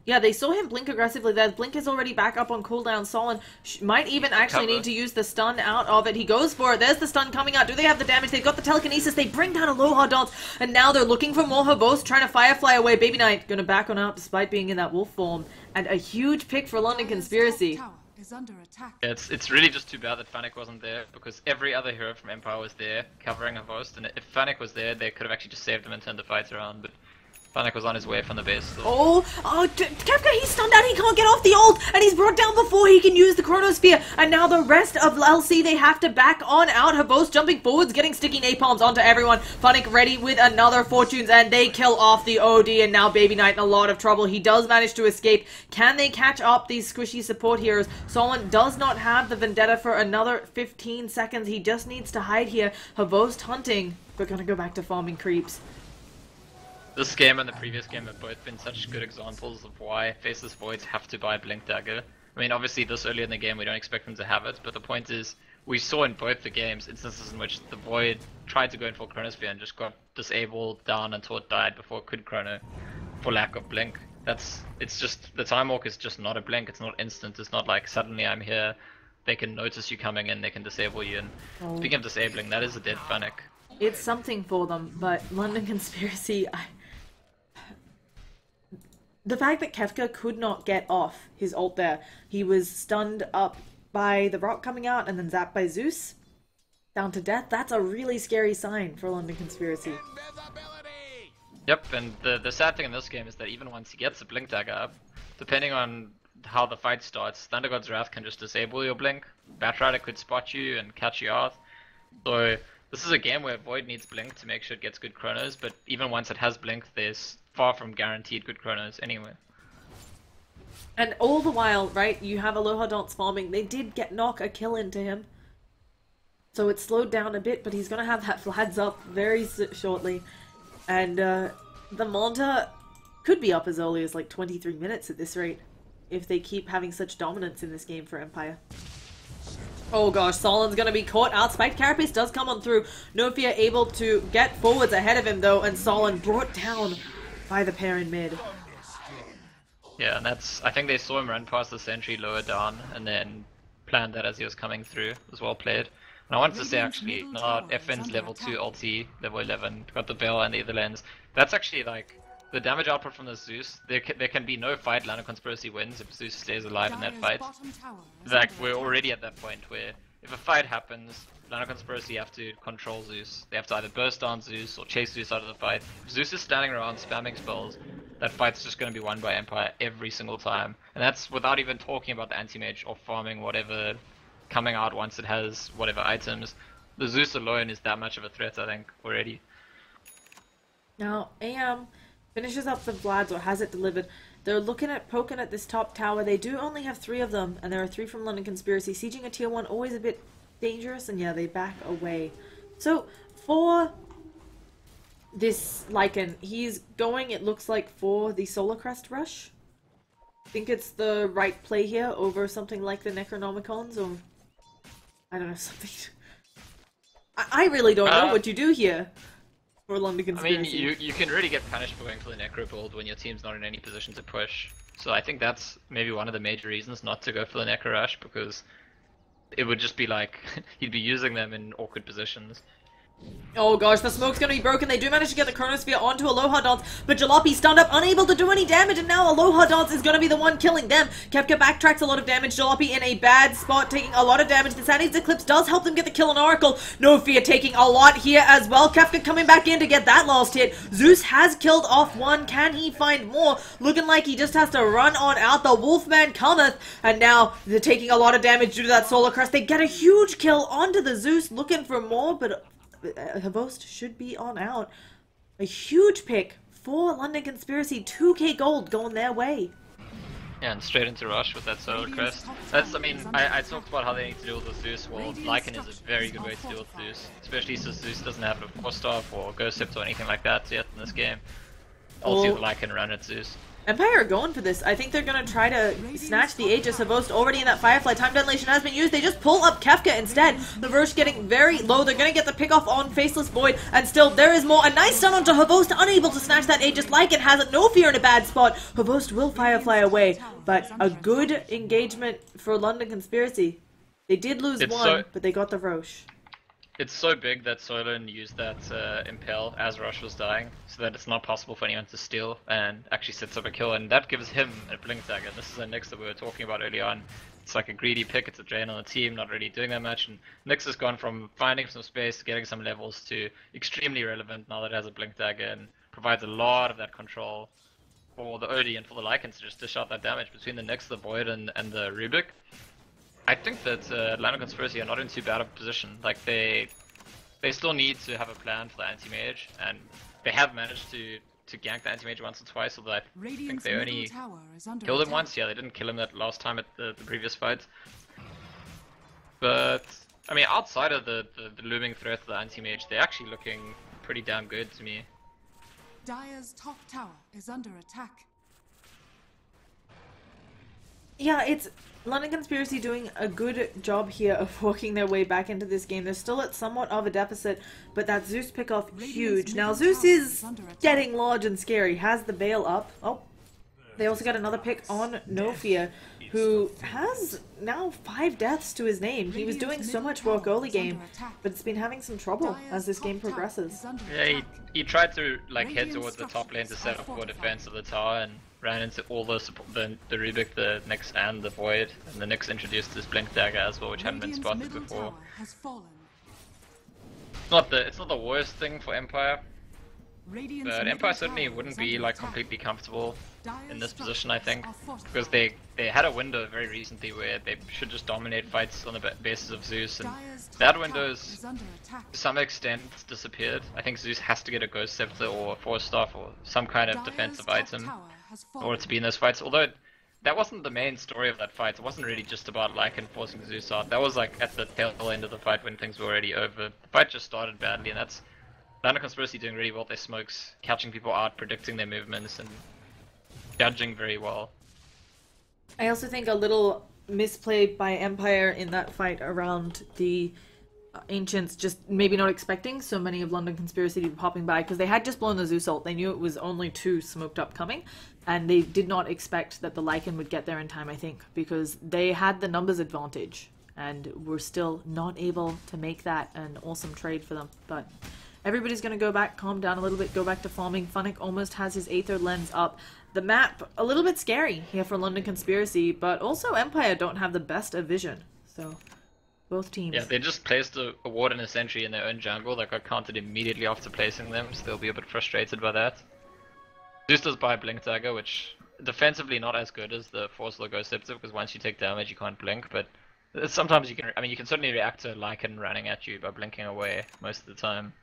Speaker 1: Yeah, they saw him blink aggressively there. Blink is already back up on cooldown. Solon sh might even actually
Speaker 3: cover.
Speaker 1: need to use the stun out of it. He goes for it. There's the stun coming out. Do they have the damage? They've got the telekinesis. They bring down Aloha Dance, and now they're looking for more Hobos, trying to Firefly away. Baby Knight gonna back on out despite being in that wolf form. And a huge pick for London Conspiracy.
Speaker 2: Tower is under attack.
Speaker 3: Yeah, it's it's really just too bad that Fennec wasn't there, because every other hero from Empire was there covering a host, and if Fennec was there, they could have actually just saved him and turned the fight around. But Fennec was on his way from the base. So.
Speaker 1: Oh, oh, Kefka, he's stunned out, he can't get off the ult, and he's brought down before he can use the Chronosphere, and now the rest of L C, they have to back on out. Habos jumping forwards, getting sticky napalms onto everyone. Funnick ready with another Fortunes, and they kill off the O D, and now Baby Knight in a lot of trouble. He does manage to escape. Can they catch up these squishy support heroes? Solon does not have the Vendetta for another fifteen seconds. He just needs to hide here. Habos hunting, but gonna go back to farming creeps.
Speaker 3: This game and the previous game have both been such good examples of why Faceless Voids have to buy Blink Dagger. I mean, obviously this early in the game we don't expect them to have it, but the point is, we saw in both the games instances in which the Void tried to go in full Chronosphere and just got disabled, down, and Tort died before it could Chrono for lack of Blink. That's, it's just, the Time Walk is just not a Blink, it's not instant, it's not like suddenly I'm here, they can notice you coming in, they can disable you, and
Speaker 1: Oh.
Speaker 3: speaking of disabling, that is a dead Fennec.
Speaker 1: It's something for them, but London Conspiracy, I... The fact that Kefka could not get off his ult there, he was stunned up by the rock coming out and then zapped by Zeus, down to death, that's a really scary sign for London Conspiracy.
Speaker 3: Yep, and the, the sad thing in this game is that even once he gets the Blink Dagger up, depending on how the fight starts, Thunder God's Wrath can just disable your Blink, Batrider could spot you and catch you out, so this is a game where Void needs Blink to make sure it gets good chronos, but even once it has Blink, there's far from guaranteed good chronos anyway.
Speaker 1: And all the while, right, you have Aloha Dance farming, they did get knock a kill into him. So it slowed down a bit, but he's gonna have that Vlad's up very shortly. And uh, the Monta could be up as early as like twenty-three minutes at this rate, if they keep having such dominance in this game for Empire. Oh gosh, Solon's gonna be caught out. Spiked Carapace does come on through. Nofia able to get forwards ahead of him though, and Solon brought down by the pair in mid.
Speaker 3: Yeah, and that's, I think they saw him run past the sentry lower down, and then planned that as he was coming through. It was well played. And I wanted to say actually, now F N's level two ulti, level eleven, got the Bell and the Ether Lens. That's actually like, the damage output from the Zeus, there can, there can be no fight Lana Conspiracy wins if Zeus stays alive in that fight. Like, we're already at that point where if a fight happens, Lana Conspiracy have to control Zeus. They have to either burst down Zeus or chase Zeus out of the fight. If Zeus is standing around spamming spells, that fight's just going to be won by Empire every single time. And that's without even talking about the anti-mage or farming whatever coming out once it has whatever items. The Zeus alone is that much of a threat, I think, already.
Speaker 1: Now, A M finishes up the Vlads, or has it delivered. They're looking at poking at this top tower. They do only have three of them, and there are three from London Conspiracy. Sieging a tier one, always a bit dangerous, and yeah, they back away. So, for this Lycan, he's going, it looks like, for the Solar Crest rush. I think it's the right play here over something like the Necronomicons, or I don't know, something. I, I really don't know
Speaker 3: uh,
Speaker 1: what you do here for London
Speaker 3: I
Speaker 1: Conspiracy.
Speaker 3: mean, you, you can really get punished for going for the Necro build when your team's not in any position to push. So I think that's maybe one of the major reasons not to go for the Necro rush, because it would just be like, you'd be using them in awkward positions.
Speaker 1: Oh gosh, the smoke's gonna be broken. They do manage to get the Chronosphere onto Aloha Dance, but Jalopy stunned up, unable to do any damage, and now Aloha Dance is gonna be the one killing them. Kefka backtracks a lot of damage. Jalopy in a bad spot, taking a lot of damage. The Sandy's Eclipse does help them get the kill on Oracle. Nofia taking a lot here as well. Kefka coming back in to get that last hit. Zeus has killed off one. Can he find more? Looking like he just has to run on out. The Wolfman cometh, and now they're taking a lot of damage due to that Solar Crest. They get a huge kill onto the Zeus, looking for more, but Havost should be on out. A huge pick for London Conspiracy. two K gold going their way.
Speaker 3: Yeah, and straight into rush with that Solar Crest. That's, I mean, I, I talked about how they need to deal with Zeus. Well, Lycan is a very good way to deal with Zeus. Especially since Zeus doesn't have a Force Staff or Ghost Scepter or anything like that yet in this game. Also,
Speaker 1: Oh.
Speaker 3: the Lycan run at Zeus.
Speaker 1: Empire are going for this. I think they're gonna try to snatch the Aegis. Havost already in that Firefly. Time dilation has been used. They just pull up Kefka instead. The Roche getting very low. They're gonna get the pick off on Faceless Void. And still, there is more. A nice stun onto Havost. Unable to snatch that Aegis. Lycan has it. No fear in a bad spot. Havost will Firefly away. But a good engagement for London Conspiracy. They did lose
Speaker 3: It's
Speaker 1: one,
Speaker 3: so-
Speaker 1: but they got the Roche.
Speaker 3: It's so big that Solon used that uh, Impel as Rush was dying, so that it's not possible for anyone to steal and actually sets up a kill, and that gives him a Blink Dagger. This is a Nyx that we were talking about early on. It's like a greedy pick, it's a drain on the team, not really doing that much, and Nyx has gone from finding some space, getting some levels, to extremely relevant now that it has a Blink Dagger, and provides a lot of that control for the O D and for the Lycans to just dish out that damage between the Nyx, the Void, and, and the Rubik. I think that uh, London Conspiracy are not in too bad of a position. Like they, they still need to have a plan for the anti-mage, and they have managed to to gank the anti-mage once or twice. Although I think
Speaker 2: Radiant's
Speaker 3: they
Speaker 2: middle
Speaker 3: only
Speaker 2: tower is under
Speaker 3: killed him
Speaker 2: attack.
Speaker 3: once. Yeah, they didn't kill him that last time at the, the previous fight. But I mean, outside of the, the the looming threat of the anti-mage, they're actually looking pretty damn good to me.
Speaker 2: Dire's top tower is under attack.
Speaker 1: Yeah, it's London Conspiracy doing a good job here of working their way back into this game. They're still at somewhat of a deficit, but that Zeus pickoff huge. Now Zeus is getting large and scary. Has the Veil up. Oh, they also got another pick on Nofia, who has now five deaths to his name. He was doing so much work early game, but it's been having some trouble as this game progresses.
Speaker 3: Yeah, he, he tried to like head towards the top lane to set up for defense of the tower and ran into all the support, the, the Rubik, the Nyx, and the Void. And the Nyx introduced this Blink Dagger as well, which hadn't been
Speaker 2: Radiant's
Speaker 3: spotted
Speaker 2: middle
Speaker 3: before.
Speaker 2: tower has fallen.
Speaker 3: It's not the it's not the worst thing for Empire,
Speaker 2: Radiant's
Speaker 3: but
Speaker 2: middle
Speaker 3: Empire certainly
Speaker 2: tower
Speaker 3: wouldn't
Speaker 2: is
Speaker 3: be
Speaker 2: under
Speaker 3: like
Speaker 2: attack.
Speaker 3: completely comfortable
Speaker 2: Dire's
Speaker 3: in this position, I think,
Speaker 2: structures are
Speaker 3: because
Speaker 2: fortified.
Speaker 3: they they had a window very recently where they should just dominate fights on the ba- basis of Zeus, and
Speaker 2: Dire's top
Speaker 3: that
Speaker 2: tower
Speaker 3: window's
Speaker 2: is under attack.
Speaker 3: to some extent disappeared. I think Zeus has to get a Ghost Scepter or Force Staff or some kind of
Speaker 2: Dire's
Speaker 3: defensive
Speaker 2: top
Speaker 3: item
Speaker 2: tower has
Speaker 3: in order to
Speaker 2: fallen.
Speaker 3: be in those fights. Although that wasn't the main story of that fight. It wasn't really just about Lycan forcing Zeus out. That was like at the tail end of the fight when things were already over. The fight just started badly, and that's London Conspiracy doing really well with their smokes, catching people out, predicting their movements, and judging very well.
Speaker 1: I also think a little misplay by Empire in that fight around the uh, Ancients, just maybe not expecting so many of London Conspiracy to be popping by, because they had just blown the Zeus ult. They knew it was only two smoked up coming, and they did not expect that the Lycan would get there in time, I think, because they had the numbers advantage, and were still not able to make that an awesome trade for them. But everybody's going to go back, calm down a little bit, go back to farming. Funnick almost has his Aether Lens up. The map, a little bit scary here for London Conspiracy, but also Empire don't have the best of vision. So, both teams.
Speaker 3: Yeah, they just placed a, a ward and a sentry in their own jungle that got counted immediately after placing them, so they'll be a bit frustrated by that. Zeus does buy Blink Dagger, which defensively not as good as the Force or Ghost Scepter, because once you take damage you can't blink, but sometimes you can, I mean you can certainly react to Lycan running at you by blinking away most of the time.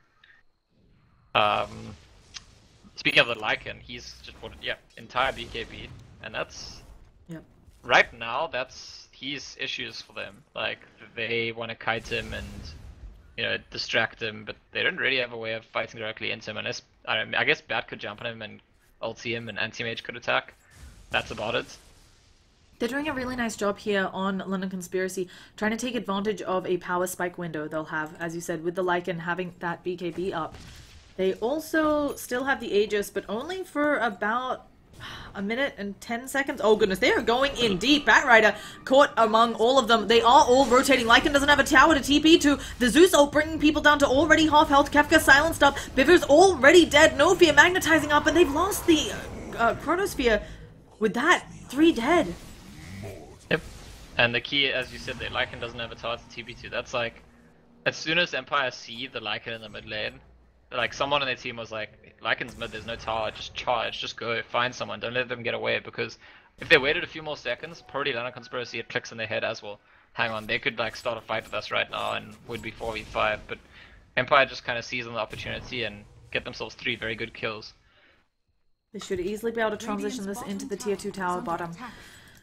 Speaker 3: Um, speaking of the Lycan, he's just bought yeah, entire B K B, and that's
Speaker 1: Yep.
Speaker 3: right now that's he's issues for them. Like they want to kite him and you know distract him, but they don't really have a way of fighting directly into him unless I don't I guess Bat could jump on him and ulti him and anti-mage could attack. That's about it.
Speaker 1: They're doing a really nice job here on London Conspiracy, trying to take advantage of a power spike window they'll have, as you said, with the Lycan having that B K B up. They also still have the Aegis, but only for about a minute and ten seconds. Oh goodness, they are going in deep. Batrider caught among all of them. They are all rotating. Lycan doesn't have a tower to T P to. The Zeus ult bringing people down to already half health. Kefka silenced up. Biver's already dead. Nofia magnetizing up, and they've lost the uh, Chronosphere. With that, three dead.
Speaker 3: Yep. And the key, as you said, that Lycan doesn't have a tower to T P to. That's like, as soon as Empire see the Lycan in the mid lane, like someone on their team was like, Lycan's mid, there's no tower, just charge, just go, find someone, don't let them get away, because if they waited a few more seconds, probably London Conspiracy, it clicks in their head as well. Hang on, they could like start a fight with us right now and would be four v five, but Empire just kind of sees on the opportunity and get themselves three very good kills.
Speaker 1: They should easily be able to transition this into the tier two tower bottom.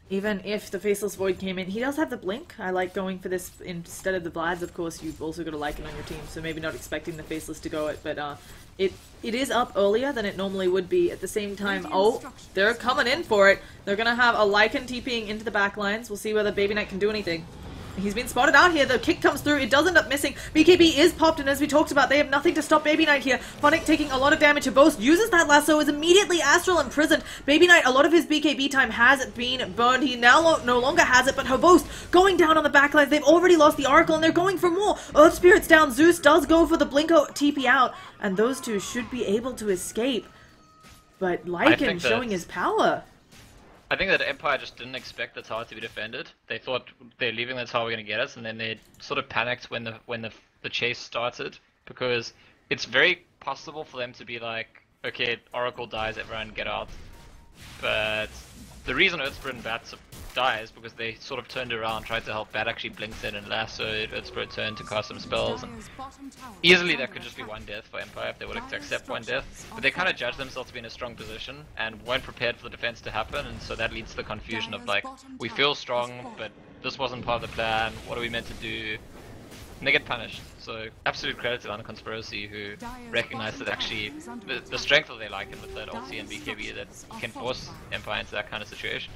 Speaker 1: Even if the Faceless Void came in, he does have the Blink. I like going for this instead of the Vlads. Of course, you've also got a Lycan on your team, so maybe not expecting the Faceless to go it, but uh, it it is up earlier than it normally would be. At the same time, oh, they're coming in for it. They're gonna have a Lycan TPing into the back lines. We'll see whether Baby Knight can do anything. He's been spotted out here. The kick comes through. It does end up missing. B K B is popped, and as we talked about, they have nothing to stop Baby Knight here. Funnick taking a lot of damage. Hibos uses that lasso, is immediately Astral imprisoned. Baby Knight, a lot of his B K B time has been burned. He now lo no longer has it, but Hibos going down on the backlines. They've already lost the Oracle, and they're going for more. Earth Spirit's down. Zeus does go for the Blinko T P out, and those two should be able to escape. But Lycan showing his power.
Speaker 3: I think that Empire just didn't expect the tower to be defended. They thought they're leaving the tower, we're gonna get us, and then they sort of panicked when the when the the chase started, because it's very possible for them to be like, okay, Oracle dies, everyone get out. But the reason Earthspirit and Bat dies because they sort of turned around, tried to help. Bat actually blinked in and lassoed. Earthspirit turned to cast some spells. And easily that could just be one death for Empire if they would accept one death. But they kind of judged themselves to be in a strong position and weren't prepared for the defense to happen, and so that leads to the confusion of like, we feel strong, but this wasn't part of the plan. What are we meant to do? And they get punished. So absolute credit to London Conspiracy, who recognized that actually the, the strength of their Lycan with that ulti and B K B that can force Empire into that kind of situation.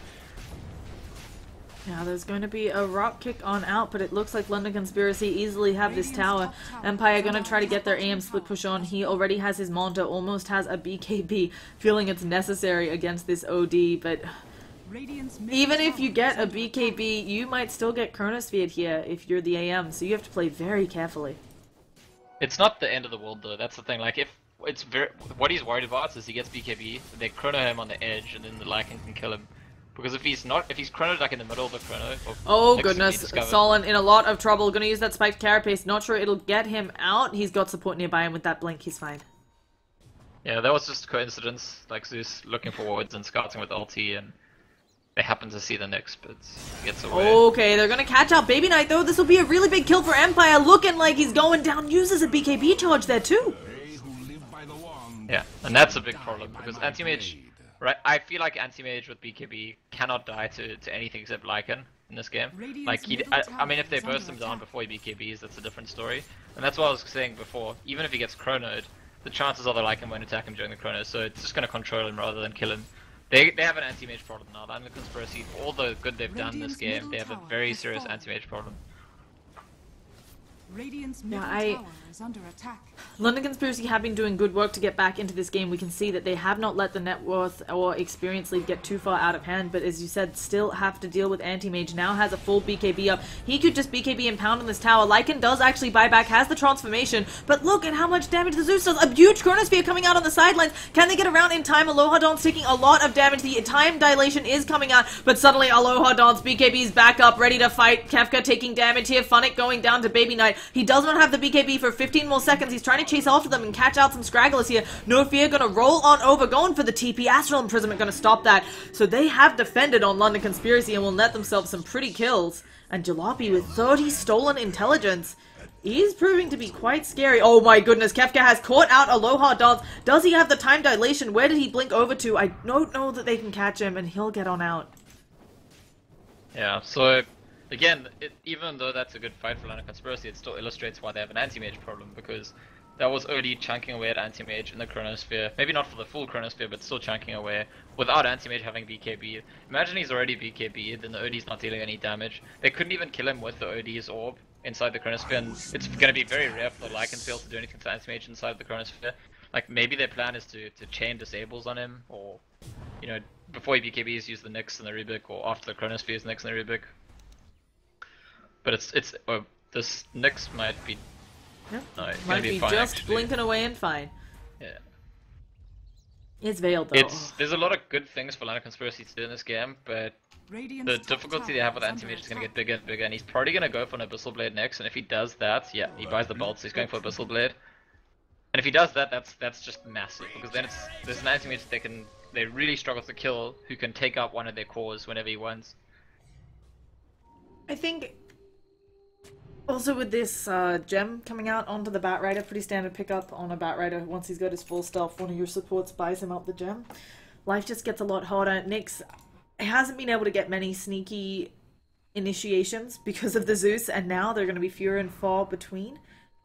Speaker 1: Now there's going to be a rock kick on out, but it looks like London Conspiracy easily have this tower. Empire going to try to get their A M split push on. He already has his Manta, almost has a B K B, feeling it's necessary against this O D, but even if you get a B K B, you might still get Chronosphered here if you're the A M, so you have to play very carefully.
Speaker 3: It's not the end of the world though, that's the thing. Like, if it's very, what he's worried about is he gets B K B, they chrono him on the edge, and then the Lycan can kill him. Because if he's not, if he's chronoed like in the middle of the chrono, or
Speaker 1: oh goodness, Solon in a lot of trouble. Gonna use that spiked carapace. Not sure it'll get him out. He's got support nearby him with that blink. He's fine.
Speaker 3: Yeah, that was just coincidence. Like Zeus looking for wards and scouting with ulti, and they happen to see the Nyx, but gets away.
Speaker 1: Okay, they're gonna catch out Baby Knight though. This will be a really big kill for Empire. Looking like he's going down. Uses a B K B charge there too.
Speaker 3: Yeah, and that's a big problem because Anti-Mage. Right, I feel like Anti-Mage with B K B cannot die to, to anything except Lycan in this game. Like, he, I, I mean, if they burst him down before he B K Bs, that's a different story. And that's what I was saying before. Even if he gets chronoed, the chances are the Lycan won't attack him during the chrono, so it's just going to control him rather than kill him. They, they have an Anti-Mage problem now. The London Conspiracy, for all the good they've done in this game, they have a very serious Anti-Mage problem.
Speaker 2: Radiant's
Speaker 1: yeah,
Speaker 2: middle
Speaker 1: I...
Speaker 2: tower is under attack.
Speaker 1: London Conspiracy have been doing good work to get back into this game. We can see that they have not let the net worth or experience lead get too far out of hand, but as you said, still have to deal with Anti-Mage. Now has a full B K B up. He could just B K B and pound on this tower. Lycan does actually buy back, has the transformation, but look at how much damage the Zeus does. A huge Chronosphere coming out on the sidelines. Can they get around in time? Aloha Dawn's taking a lot of damage. The time dilation is coming out, but suddenly Aloha Dawn's B K B's back up, ready to fight. Kefka taking damage here. Funnick going down to Baby Knight. He does not have the B K B for fifteen more seconds. He's trying to chase after them and catch out some Scragglers here. No Fear gonna roll on over, going for the T P. Astral Imprisonment gonna stop that. So they have defended on London Conspiracy and will net themselves some pretty kills. And Jalopy with thirty stolen intelligence is proving to be quite scary. Oh my goodness, Kefka has caught out Aloha Dance. Does he have the time dilation? Where did he blink over to? I don't know that they can catch him, and he'll get on out.
Speaker 3: Yeah, so again, it, even though that's a good fight for London Conspiracy, it still illustrates why they have an Anti-Mage problem, because that was O D chunking away at Anti-Mage in the Chronosphere. Maybe not for the full Chronosphere, but still chunking away without Anti-Mage having B K B. Imagine he's already B K B, then the O D's not dealing any damage. They couldn't even kill him with the O D's orb inside the Chronosphere, and it's going to be very rare for the Lycan to be able to do anything to Anti-Mage inside the Chronosphere. Like, maybe their plan is to, to chain disables on him, or, you know, before he B K Bs, use the Nyx and the Rubik, or after the Chronosphere's Nyx and the Rubik. But it's, it's, uh, this Nyx might be,
Speaker 1: Yep.
Speaker 3: no, it's
Speaker 1: might
Speaker 3: gonna be,
Speaker 1: be
Speaker 3: fine,
Speaker 1: just
Speaker 3: actually.
Speaker 1: blinking away and fine.
Speaker 3: Yeah.
Speaker 1: It's veiled though.
Speaker 3: It's, there's a lot of good things for London Conspiracy to do in this game, but the difficulty they have with Anti-Mage is going to get bigger and bigger, and he's probably going to go for an Abyssal Blade next, and if he does that, yeah, he buys the bolts, so he's going for Abyssal Blade. And if he does that, that's that's just massive, because then it's, there's an Anti-Mage that they can, they really struggle to kill, who can take out one of their cores whenever he wants.
Speaker 1: I think also with this uh, gem coming out onto the Batrider, pretty standard pickup on a Batrider. Once he's got his full stealth, one of your supports buys him up the gem. Life just gets a lot harder. Nyx, hasn't been able to get many sneaky initiations because of the Zeus, and now they're going to be fewer and far between.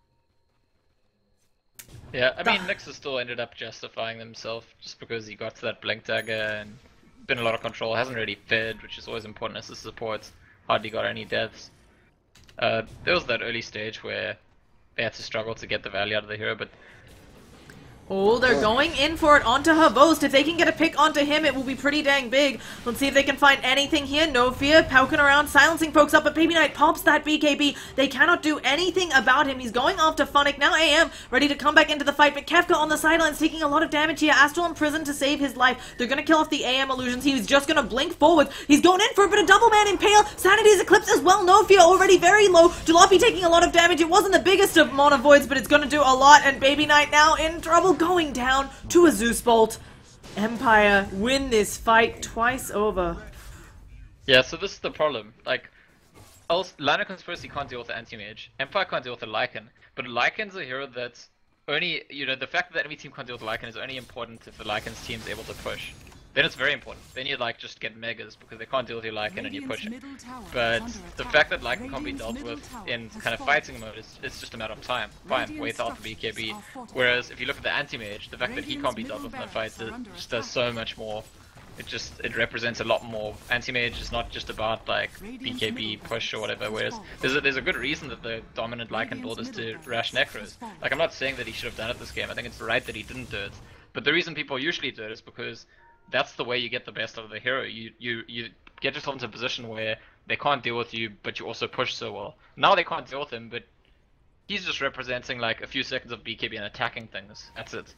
Speaker 3: Yeah, I mean, Nyx has still ended up justifying himself just because he got to that Blink Dagger and been a lot of control. Hasn't really fed, which is always important as a support. Hardly got any deaths. Uh, there was that early stage where they had to struggle to get the value out of the hero, but
Speaker 1: Oh, they're going in for it onto Havost. If they can get a pick onto him, it will be pretty dang big. Let's see if they can find anything here. No Fear poking around, silencing folks up, but Baby Knight pops that B K B. They cannot do anything about him. He's going off to Funnick. Now A M ready to come back into the fight, but Kefka on the sidelines taking a lot of damage here. Astral in prison to save his life. They're going to kill off the A M illusions. He was just going to blink forward. He's going in for a bit of double man impale. Sanity's eclipse as well. No Fear already very low. Jalopy taking a lot of damage. It wasn't the biggest of Mana Voids, but it's going to do a lot, and Baby Knight now in trouble, going down to a Zeus Bolt. Empire win this fight twice over.
Speaker 3: Yeah, so this is the problem. Like, else, Line of Conspiracy can't deal with the Anti-Mage. Empire can't deal with the Lycan. But Lycan's a hero that's only, you know, the fact that the enemy team can't deal with Lycan is only important if the Lycan's team is able to push. Then it's very important. Then you like just get megas because they can't deal with your Lycan and you push it. But the fact that Lycan can't be dealt with in kind of fighting mode is it's just a matter of time. Fine, wait out for B K B. Whereas if you look at the anti-mage, the fact that he can't be dealt with in the fight it just does so much more. It just it represents a lot more. Anti-mage is not just about like B K B push or whatever. Whereas there's a, there's a good reason that the dominant Lycan build is to rush Necros. Like I'm not saying that he should have done it this game. I think it's right that he didn't do it. But the reason people usually do it is because that's the way you get the best out of the hero. You you you get yourself into a position where they can't deal with you, but you also push so well. Now they can't deal with him, but he's just representing like a few seconds of B K B and attacking things. That's it.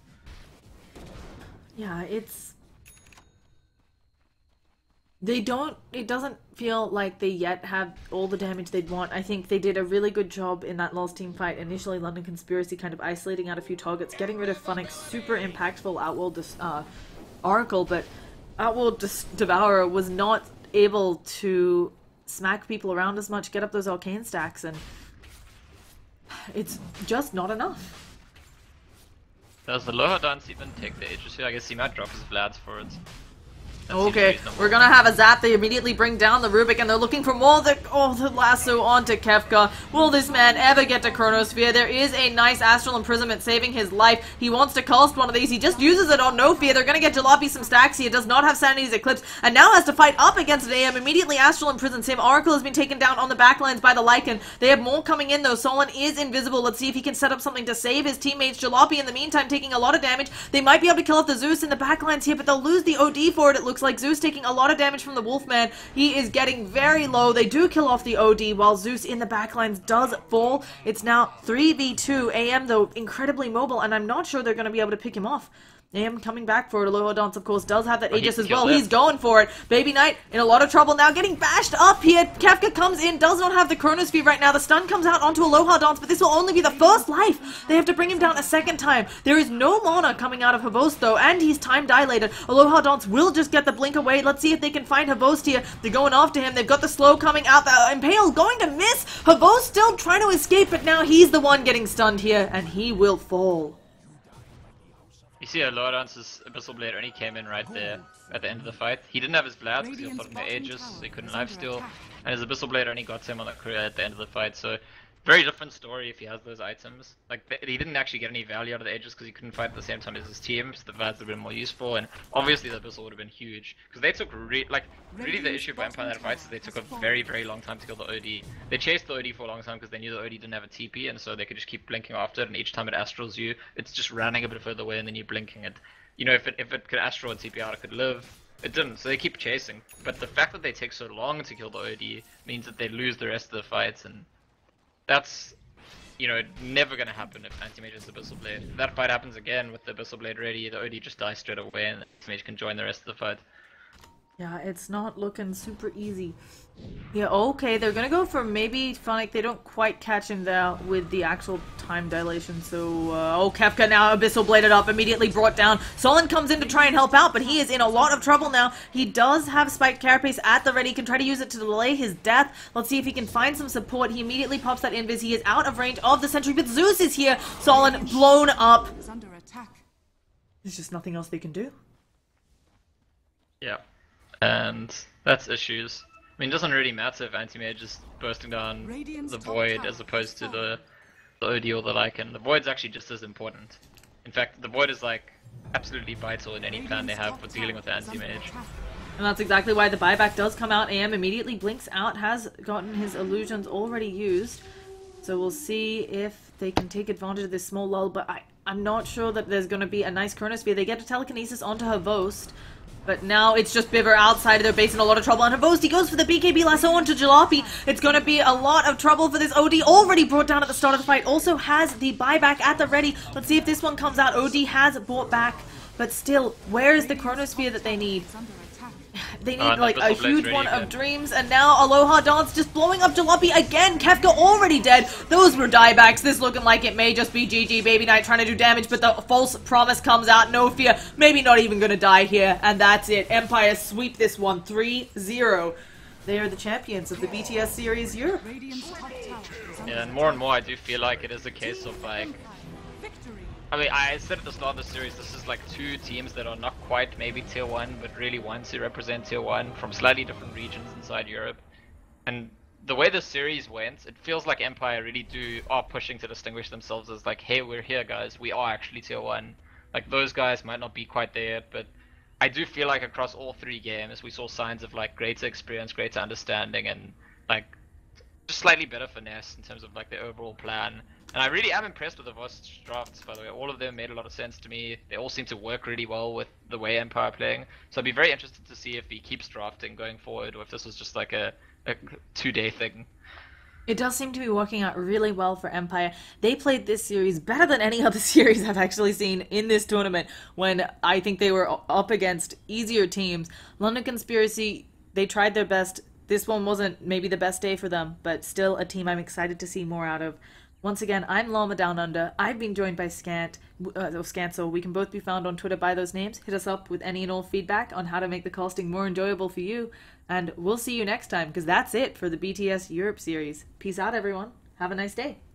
Speaker 1: Yeah, it's... They don't... It doesn't feel like they yet have all the damage they'd want. I think they did a really good job in that last team fight. Initially, London Conspiracy kind of isolating out a few targets, getting rid of Funnick, super impactful Outworld uh, Oracle, but Outworld Devourer was not able to smack people around as much, get up those arcane stacks, and it's just not enough.
Speaker 3: Does the Loha Dance even take the Aegis here? I guess he might drop his Vlads for it. That
Speaker 1: okay, we're gonna have a zap. They immediately bring down the Rubik, and they're looking for more of the, oh, the lasso onto Kefka. Will this man ever get to Chronosphere? There is a nice Astral Imprisonment saving his life. He wants to cast one of these. He just uses it on No Fear. They're gonna get Jalopy some stacks. He does not have Sanity's Eclipse, and now has to fight up against an A M. Immediately Astral imprisons him. Oracle has been taken down on the backlines by the Lycan. They have more coming in though. Solon is invisible. Let's see if he can set up something to save his teammates. Jalopy in the meantime taking a lot of damage. They might be able to kill off the Zeus in the backlines here, but they'll lose the O D for it, it looks like. Zeus taking a lot of damage from the Wolfman. He is getting very low. They do kill off the O D while Zeus in the backlines does fall. It's now three v two. A M though incredibly mobile, and I'm not sure they're going to be able to pick him off. A M coming back for it. Aloha Dance, of course, does have that Aegis as well. Him. He's going for it. Baby Knight in a lot of trouble now, getting bashed up here. Kefka comes in, does not have the Chronosphere right now. The stun comes out onto Aloha Dance, but this will only be the first life. They have to bring him down a second time. There is no mana coming out of Havost, though, and he's time dilated. Aloha Dance will just get the blink away. Let's see if they can find Havost here. They're going after him. They've got the slow coming out. The Impale going to miss. Havost still trying to escape, but now he's the one getting stunned here, and he will fall.
Speaker 3: You see Aloha Dance's Abyssal Blade only came in right there at the end of the fight. He didn't have his Vlad because he was holding the Aegis, so he couldn't lifesteal. And his Abyssal Blade only got him on the career at the end of the fight, so very different story if he has those items. Like, he didn't actually get any value out of the Aegis because he couldn't fight at the same time as his team, so the Vlads would have been more useful, and obviously the Abyssal would have been huge. Because they took, re like, really the issue for Empire in that fight is they took a very, very long time to kill the O D. They chased the O D for a long time because they knew the O D didn't have a T P, and so they could just keep blinking after it, and each time it astrals you, it's just running a bit further away and then you're blinking it. You know, if it, if it could astral and T P out, it could live. It didn't, so they keep chasing. But the fact that they take so long to kill the O D means that they lose the rest of the fights, and that's, you know, never gonna happen if Anti-Mage has Abyssal Blade. If that fight happens again with the Abyssal Blade ready, the O D just dies straight away and Anti-Mage can join the rest of the fight.
Speaker 1: Yeah, it's not looking super easy. Yeah, okay, they're gonna go for maybe Funnick. They don't quite catch him there with the actual time dilation, so, uh, oh, Kefka now Abyssal Bladed up, immediately brought down. Solon comes in to try and help out, but he is in a lot of trouble now. He does have Spiked Carapace at the ready. He can try to use it to delay his death. Let's see if he can find some support. He immediately pops that invis. He is out of range of the sentry, but Zeus is here. Solon blown up.
Speaker 2: Under attack.
Speaker 1: There's just nothing else they can do.
Speaker 3: Yeah. and that's issues. I mean, it doesn't really matter if Anti-Mage is bursting down
Speaker 2: Radiant's
Speaker 3: the
Speaker 2: top
Speaker 3: Void
Speaker 2: tower
Speaker 3: as opposed
Speaker 2: is
Speaker 3: to
Speaker 2: falling.
Speaker 3: the, the O D or the Lycan. The Void's actually just as important. In fact, the Void is like absolutely vital in any plan they
Speaker 2: Radiant's
Speaker 3: have
Speaker 2: top
Speaker 3: for dealing with the
Speaker 2: tower is under
Speaker 3: Anti-Mage.
Speaker 2: attack.
Speaker 1: And that's exactly why the buyback does come out. A M immediately blinks out, has gotten his illusions already used. So we'll see if they can take advantage of this small lull, but I, I'm not sure that there's going to be a nice Chronosphere. They get a telekinesis onto Havost, but now it's just Biver outside of their base in a lot of trouble. And Havost, he goes for the B K B lasso onto Jalopy. It's going to be a lot of trouble for this O D, already brought down at the start of the fight. Also has the buyback at the ready. Let's see if this one comes out. O D has bought back, but still, where is the Chronosphere that they need?
Speaker 2: Is under attack.
Speaker 1: They need
Speaker 3: Oh, and
Speaker 1: like
Speaker 3: the
Speaker 1: a
Speaker 3: Abyssal Blade's
Speaker 1: huge
Speaker 3: ready
Speaker 1: one
Speaker 3: again.
Speaker 1: of dreams, and now Aloha Dance just blowing up Jalopy again. Kefka already dead. Those were diebacks. This looking like it may just be G G Baby Knight trying to do damage, but the false promise comes out. No fear. Maybe not even gonna die here, and that's it. Empire sweep this one three zero. They are the champions of the B T S Series Europe.
Speaker 2: Radiant's top tower is under
Speaker 3: Yeah, and more and more I do feel like it is a case of like,
Speaker 2: victory.
Speaker 3: I mean, I said at the start of the series, this is like two teams that are not quite maybe tier one, but really want to represent tier one from slightly different regions inside Europe. And the way the series went, it feels like Empire really do are pushing to distinguish themselves as like, hey, we're here, guys. We are actually tier one. Like those guys might not be quite there yet, but I do feel like across all three games, we saw signs of like greater experience, greater understanding, and like just slightly better finesse in terms of like their overall plan. And I really am impressed with the Voss drafts, by the way. All of them made a lot of sense to me. They all seem to work really well with the way Empire are playing. So I'd be very interested to see if he keeps drafting going forward, or if this was just like a, a two-day thing.
Speaker 1: It does seem to be working out really well for Empire. They played this series better than any other series I've actually seen in this tournament, when I think they were up against easier teams. London Conspiracy, they tried their best. This one wasn't maybe the best day for them, but still a team I'm excited to see more out of. Once again, I'm Llama Down Under. I've been joined by Scant, uh, oh, Scancel. We can both be found on Twitter by those names. Hit us up with any and all feedback on how to make the casting more enjoyable for you. And we'll see you next time, because that's it for the B T S Europe series. Peace out, everyone. Have a nice day.